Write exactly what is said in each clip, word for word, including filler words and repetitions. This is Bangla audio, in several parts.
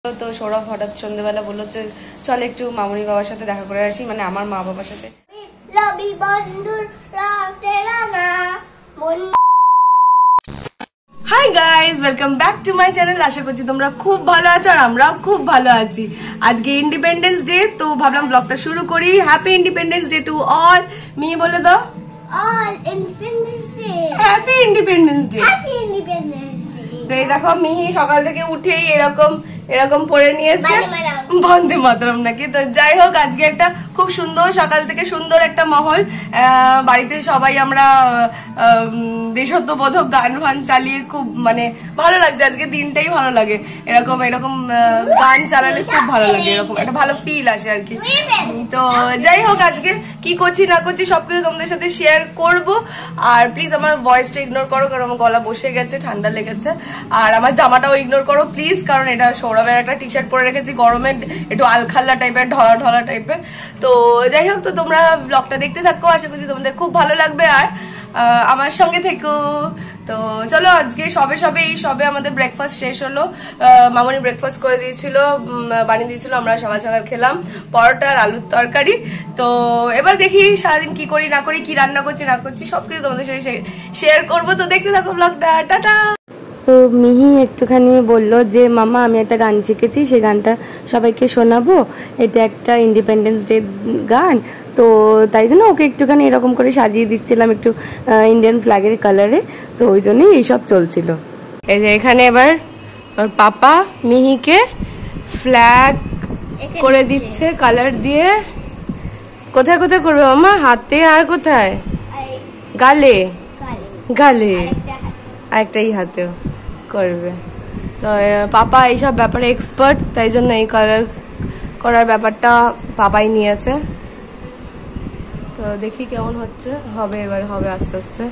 তো সৌরভ হঠাৎ সন্ধ্যেবেলা বললো যে চল একটু মামুনি বাবার সাথে দেখা করে আসি, মানে আমার মা বাবার সাথে। Hi guys, welcome back to my channel. আশা করছি তোমরা খুব ভালো আছো আর আমরাও খুব ভালো আছি। আজকে ইন্ডিপেন্ডেন্স ডে, তো ভাবলাম ব্লগটা শুরু করি। Happy Independence Day to all. মি বলে দাও all Independence Day. Happy Independence Day. Happy Independence Day. তো এই দেখো মিহি সকাল থেকে উঠেই এরকম এরকম পরে নিয়েছে বন্দে মাতরম নাকি। তো যাই হোক, আজকে একটা খুব সুন্দর সকাল থেকে সুন্দর একটা মহল। বাড়িতে সবাই আমরা দেশত্ববোধক গান ফান চালিয়ে খুব মানে ভালো লাগছে। আজকে দিনটাই ভালো লাগে, এরকম এরকম গান চালালে খুব ভালো লাগে, এরকম একটা ভালো ফিল আসে আর কি। তো যাই হোক, আজকে কি করছি না করছি সবকিছু তোমাদের সাথে শেয়ার করব। আর প্লিজ আমার ভয়েসটা ইগনোর করো, কারণ আমার গলা বসে গেছে, ঠান্ডা লেগেছে। আর আমার জামাটাও ইগনোর করো প্লিজ, কারণ এটা সৌরভের একটা টি শার্ট পরে রেখেছি, গরমে একটু আলখাল্লা টাইপের, ঢলা ঢলা টাইপের। তো যাই হোক, তো তোমরা ব্লগটা দেখতে থাকো, আশা করছি তোমাদের খুব ভালো লাগবে আর আমার সঙ্গে থেকো। তো চলো, আজকে সবে সবে এই সবে আমাদের ব্রেকফাস্ট শেষ হলো। মামনি ব্রেকফাস্ট করে দিয়েছিল, বানিয়ে দিয়েছিল, আমরা সকাল সকাল খেলাম পরোটা আর আলুর তরকারি। তো এবার দেখি সারাদিন কি করি না করি, কি রান্না করছি না করছি সবকিছু তোমাদের সাথে শেয়ার করবো। তো দেখতে থাকো ব্লগটা। টাটা। তো মিহি একটুখানি বলল যে মামা আমি একটা গান শিখেছি, সেই গানটা সবাইকে শোনাবো, এটা একটা ইন্ডিপেন্ডেন্স ডে গান। তো তাই জন্য ওকে একটুখানি এরকম করে সাজিয়ে দিচ্ছিলাম, একটু ইন্ডিয়ান ফ্ল্যাগের কালারে। তো ওই জন্যই এইসব চলছিল। এই যে এখানে এবার ওর পাপা মিহিকে ফ্ল্যাগ করে দিচ্ছে কালার দিয়ে। কোথায় কোথায় করবে মামা? হাতে আর কোথায়? গালে, গালে আর একটাই হাতেও করবে। তো পাপা এইসব ব্যাপারে এক্সপার্ট, তাই জন্য এই কালার করার ব্যাপারটা পাপাই নিয়েছে। তো দেখি কেমন হচ্ছে, হবে এবার হবে আস্তে আস্তে।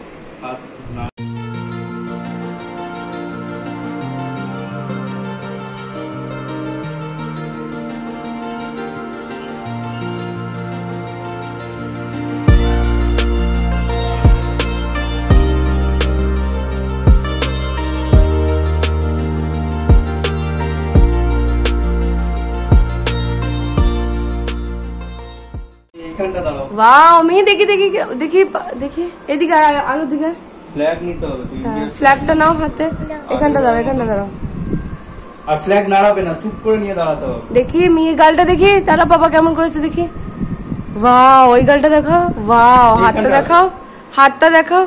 वाओ, मैं देखी देखी देखी देखी এদিকে আলো দিকে ফ্ল্যাগ নিতে হবে। তুই ফ্ল্যাগটা নাও হাতে, এখানটা দাঁড়াও, এখানটা দাঁড়াও। আর ফ্ল্যাগ নাড়াবে না, চুপ করে নিয়ে দাঁড়াতে হবে। দেখি মির গালটা দেখি, তারা বাবা কেমন করেছে দেখি। ওয়াও, ওই গালটা দেখাও। ওয়াও, হাতটা দেখাও, হাতটা দেখাও।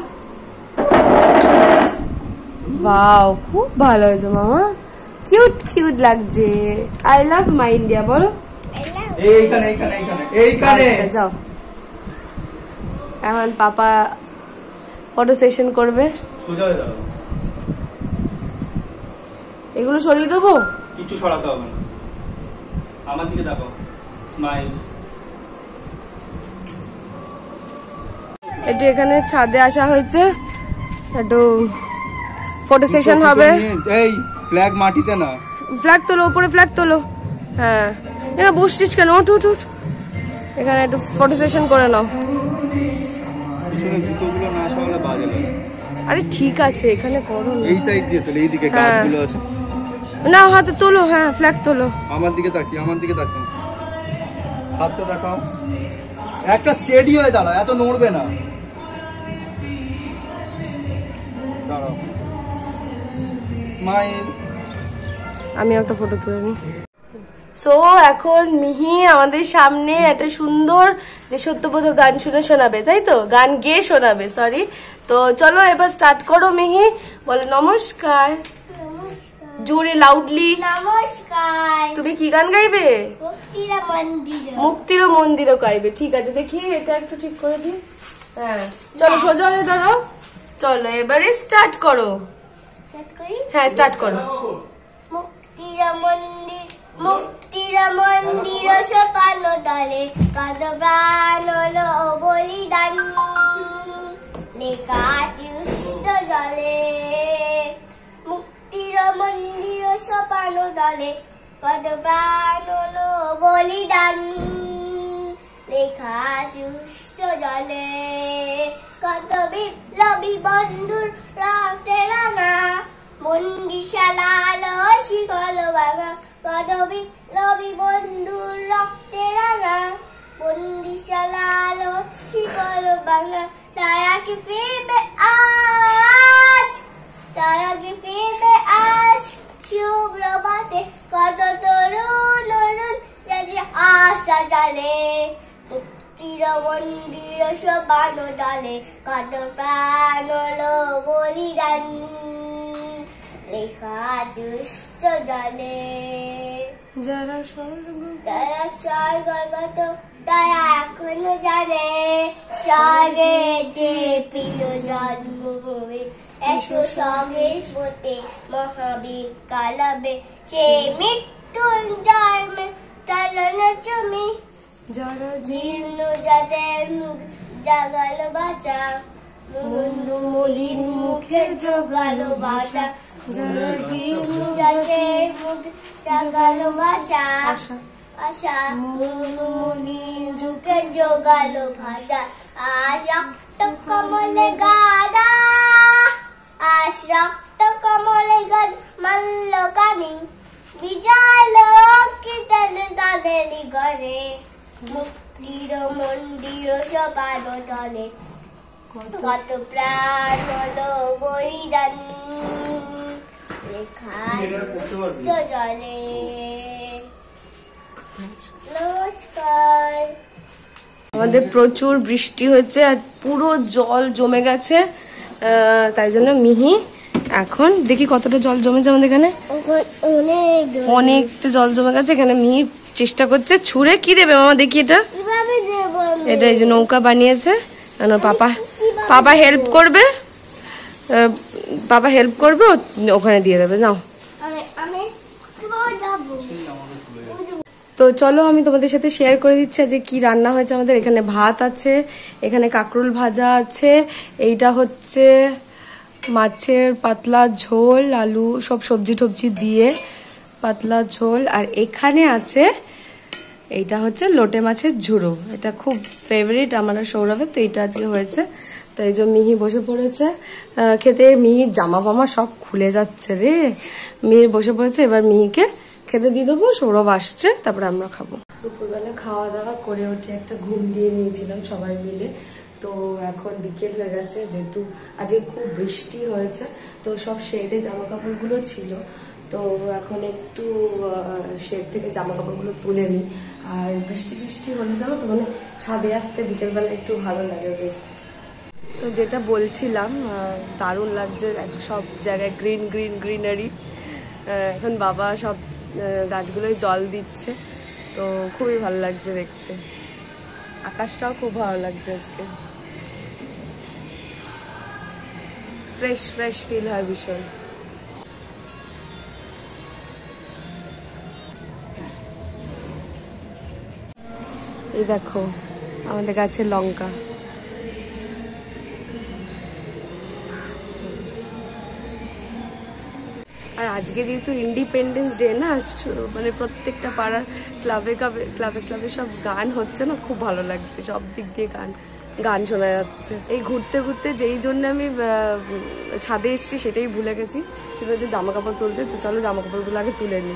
ওয়াও, খুব ভালো হয়েছে মামা, কিউট কিউট লাগছে। আই লাভ মাই ইন্ডিয়া বলো। এইখানে এইখানে এইখানে এইখানে যাও। এখন পাপা ফটো সেশন করবে। সোজা হয়ে দাঁড়াও। এগুলো সরিয়ে দেবো, কিছু সরাতে হবে না। আমার দিকে তাকাও, স্মাইল। একটু এখানে ছাদে আসা হয়েছে, একটু ফটো সেশন হবে। এই ফ্ল্যাগ মাটিতে না, ফ্ল্যাগ তোলো, উপরে ফ্ল্যাগ তোলো। হ্যাঁ, এখানে বসছিস কেন? উঠ উঠ উঠ, এখানে একটু ফটো সেশন করে নাও। পিছনে জুতোগুলো না সরালে বাজে লাগে। আরে ঠিক আছে, এখানে করো না। এই সাইড দিয়ে তোলো, এইদিকে গাছগুলো আছে না, হাতে তোলো। হ্যাঁ, ফ্ল্যাগ তোলো। আমার দিকে তাকিয়ে, আমার দিকে তাকিয়ে হাতটা দেখাও। একটা স্টেডি হয়ে দাঁড়াও, এত নড়বে না। দাঁড়াও, স্মাইল। আমি একটা ফটো তুলে নিই। সো এখন মিহি আমাদের সামনে একটা সুন্দর দেশত্ববোধক গান শুনে শোনাবে, তাই তো? গান গেয়ে শোনাবে, সরি। তো চলো এবার স্টার্ট করো মিহি, বলো নমস্কার জোরে, লাউডলি। নমস্কার। তুমি কি গান গাইবে? মুক্তির মন্দির। মুক্তির মন্দিরও গাইবে, ঠিক আছে। দেখি এটা একটু ঠিক করে দিই। হ্যাঁ, চলো সোজা হয়ে দাঁড়াও। চলো এবারে স্টার্ট করো। হ্যাঁ, স্টার্ট করো। মুক্তির মন্দির, মুক্তির মন্দির সোপান তলে কত প্রাণ হলো বলিদান, লেখা আছে উচ্চ জলে। মুক্তির মন্দির সোপান তলে কত প্রাণ হলো বলিদান, লেখা আছে উচ্চ জলে। কত বিপ্লবী বন্ধুর রক্তে রাঙা বন্দিশালালো শিকল ভাঙা কত বিপ্লবী বন্ধুর রক্তে রাঙা বন্দিশালালো শিকল ভাঙা তারা কি ফিরবে আজ তারা কি ফিরবে আজ শুভ্রভাতে কত তরুণ তরুণ যাচ্ছে আশা জালে মুক্তির মন্দির শোভানো ডালে কত প্রাণ হলো বলিদান লেখা দুষ্ট জলে যারা স্বর্গ তারা স্বর্গগত তারা এখনো জানে স্বর্গে যে প্রিয় জন্মভূমি এসো স্বদেশপতি মহাবীর কালাবে সে মৃত্যুঞ্জয় তালনা চুমি যারা জীর্ণ যাদের মুখ জাগালো বাঁচা মুন্ডু মলিন মুখে জোগালো বাঁচা যারা জীর্ণ যাদের মুখ জাগালো বাঁচা আশা আশা মুন্ডু মলিন মুখে জোগালো ভাষা আজ রক্ত কমলে গাদা আজ রক্ত কমলে গাদ মাল্ল কানি বিজয় লোকিতল তাদেরই ঘরে মুক্তির মন্দির সবার তলে কত প্রাণ হলো বলিদান লেখা জলে নমস্কার। আমাদের প্রচুর বৃষ্টি হচ্ছে আর পুরো জল জমে গেছে, আহ, তাই জন্য মিহি এখন দেখি কতটা জল জমেছে আমাদের এখানে। অনেক অনেকটা জল জমে গেছে এখানে। মিহি চেষ্টা করছে ছুঁড়ে কি দেবে মামা দেখি এটা। কিভাবে দেব আমি? এটা এই যে নৌকা বানিয়েছে, আর ওর পাপা পাপা হেল্প করবে, আহ, পাপা হেল্প করবে, ও- ওখানে দিয়ে দেবে। নাও আমি আমি কিভাবে যাবো? তো চলো আমি তোমাদের সাথে শেয়ার করে দিচ্ছি যে কি রান্না হয়েছে আমাদের। এখানে ভাত আছে, এখানে কাঁকরোল ভাজা আছে, এইটা হচ্ছে মাছের পাতলা ঝোল, আলু সব সবজি টবজি দিয়ে পাতলা ঝোল, আর এখানে আছে এইটা হচ্ছে লোটে মাছের ঝুড়ো। এটা খুব ফেভারিট আমার আর সৌরভের, তো এটা আজকে হয়েছে। তো এই যে মিহি বসে পড়েছে আহ, খেতে। মিহির জামা ফামা সব খুলে যাচ্ছে রে। মিহি বসে পড়েছে, এবার মিহিকে খেতে দিয়ে দেবো। সৌরভ আসছে, তারপরে আমরা খাবো। দুপুরবেলা খাওয়া দাওয়া করে উঠে একটা ঘুম দিয়ে নিয়েছিলাম সবাই মিলে। তো এখন বিকেল হয়ে গেছে, যেহেতু আজকে খুব বৃষ্টি হয়েছে, তো সব শেডে জামা কাপড়গুলো ছিল। তো এখন একটু শেড থেকে জামা কাপড়গুলো তুলে নিই। আর বৃষ্টি বৃষ্টি হলে জানো তো, মানে ছাদে আসতে বিকেলবেলা একটু ভালো লাগে বেশ। তো যেটা বলছিলাম, দারুণ লাগছে সব জায়গায় গ্রিন গ্রিন গ্রিনারি। এখন বাবা সব গাছগুলোই জল দিচ্ছে, তো খুবই ভালো লাগছে দেখতে। আকাশটাও খুব ভালো লাগছে আজকে, ফ্রেশ ফ্রেশ ফিল হয় ভীষণ। এই দেখো আমাদের গাছের লঙ্কা। আর আজকে যেহেতু ইন্ডিপেন্ডেন্স ডে না, মানে প্রত্যেকটা পাড়ার ক্লাবে ক্লাবে ক্লাবে ক্লাবে সব গান হচ্ছে না, খুব ভালো লাগছে। সব দিক দিয়ে গান গান শোনা যাচ্ছে। এই ঘুরতে ঘুরতে যেই জন্য আমি ছাদে এসেছি সেটাই ভুলে গেছি, সেটা হচ্ছে জামা কাপড় তুলছে। তো চলো জামা কাপড়গুলো আগে তুলে নিই।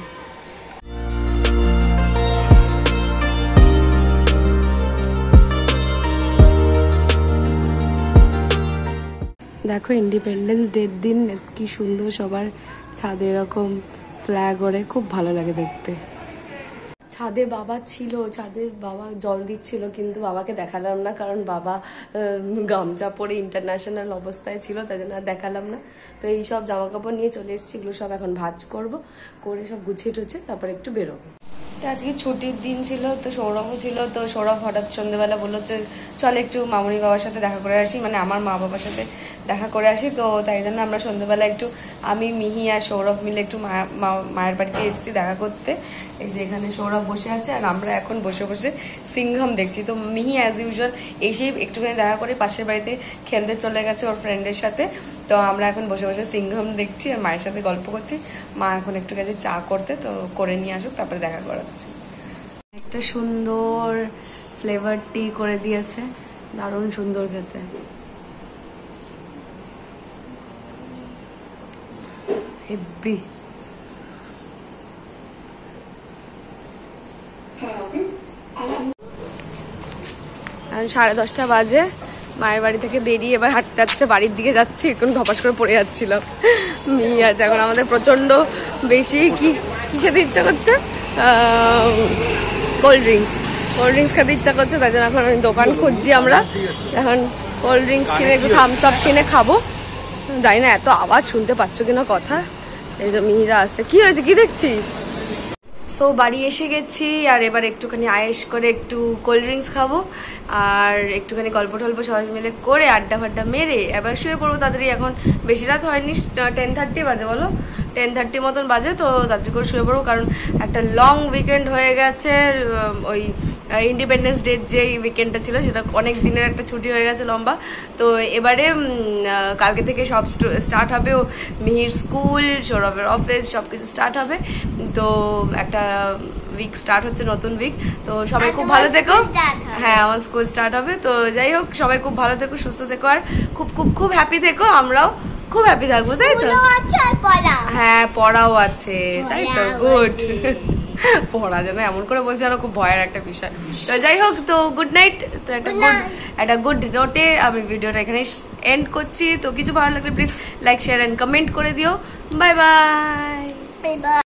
দেখো ইন্ডিপেন্ডেন্স ডের দিন কি সুন্দর সবার ছাদে এরকম ফ্ল্যাগ ওড়ে, খুব ভালো লাগে দেখতে। ছাদে বাবা ছিল, ছাদে বাবা জল দিচ্ছিল, কিন্তু বাবাকে দেখালাম না, কারণ বাবা গামছা পরে ইন্টারন্যাশনাল অবস্থায় ছিল, তাই জন্য আর দেখালাম না। তো এই সব জামা কাপড় নিয়ে চলে এসেছি, এগুলো সব এখন ভাঁজ করব, করে সব গুছিয়ে টুছিয়ে তারপর একটু বেরোবো। তো আজকে ছুটির দিন ছিল, তো সৌরভও ছিল। তো সৌরভ হঠাৎ সন্ধ্যেবেলা বললো যে চল একটু মামুনি বাবার সাথে দেখা করে আসি, মানে আমার মা বাবার সাথে দেখা করে আসি। তো তাই জন্য আমরা সন্ধ্যেবেলা একটু আমি মিহি আর সৌরভ মিলে একটু মায়ের বাড়িতে এসেছি দেখা করতে। এই যে এখানে সৌরভ বসে আছে, আর আমরা এখন বসে বসে সিংঘম দেখছি। তো মিহি অ্যাজ ইউজুয়াল এসেই একটুখানি দেখা করে পাশের বাড়িতে খেলতে চলে গেছে ওর ফ্রেন্ডের সাথে। তো আমরা এখন বসে বসে সিংঘম দেখছি আর মায়ের সাথে গল্প করছি। মা এখন একটু গেছে চা করতে, তো করে নিয়ে আসুক, তারপরে দেখা করাচ্ছি। একটা সুন্দর ফ্লেভার টি করে দিয়েছে, দারুণ সুন্দর খেতে। হেব্বি। এখন সাড়ে দশটা বাজে, মায়ের বাড়ি থেকে বেরিয়ে এবার হাঁটতে হাঁটতে বাড়ির দিকে যাচ্ছি। এখন ধপাস করে পড়ে যাচ্ছিলাম। মেয়ে আছে এখন আমাদের প্রচন্ড বেশি কি কি খেতে ইচ্ছা করছে, কোল্ড ড্রিঙ্কস কোল্ড ড্রিঙ্কস খেতে ইচ্ছা করছে। তাই জন্য এখন দোকান খুঁজছি আমরা। এখন কোল্ড ড্রিঙ্কস কিনে একটু থামস আপ কিনে খাবো। জানি না এত আওয়াজ শুনতে পাচ্ছ কিনা কথা। এই যে মিহিরা আসছে। কি হয়েছে, কি দেখছিস? সো বাড়ি এসে গেছি, আর এবার একটুখানি আয়েস করে একটু কোল্ড ড্রিঙ্কস খাবো, আর একটুখানি গল্প টল্প সবাই মিলে করে আড্ডা ফাড্ডা মেরে এবার শুয়ে পড়বো তাড়াতাড়ি। এখন বেশি রাত হয়নি, টেন থার্টি বাজে, বলো টেন থার্টি মতন বাজে। তো তাড়াতাড়ি করে শুয়ে পড়বো, কারণ একটা লং উইকেন্ড হয়ে গেছে। ওই ইন্ডিপেন্ডেন্স ডে যে উইকেন্ডটা ছিল সেটা অনেক দিনের একটা ছুটি হয়ে গেছে লম্বা। তো এবারে কালকে থেকে সব স্টার্ট হবে, মিহির স্কুল, সৌরভের অফিস, সব কিছু স্টার্ট হবে। তো একটা উইক স্টার্ট হচ্ছে, নতুন উইক। তো সবাই খুব ভালো থেকো। হ্যাঁ, আমার স্কুল স্টার্ট হবে। তো যাই হোক, সবাই খুব ভালো থেকো, সুস্থ থেকো, আর খুব খুব খুব হ্যাপি থেকো। আমরাও খুব হ্যাপি থাকবো, তাই তো? হ্যাঁ, পড়াও আছে, তাই তো? গুড। পড়া যেন এমন করে বলছে যেন খুব ভয়ের একটা বিষয়। তো যাই হোক, তো গুড নাইট। তো একটা গুড একটা গুড নোটে আমি ভিডিওটা এখানে এন্ড করছি। তো কিছু ভালো লাগলে please like, share and comment করে দিও। Bye by.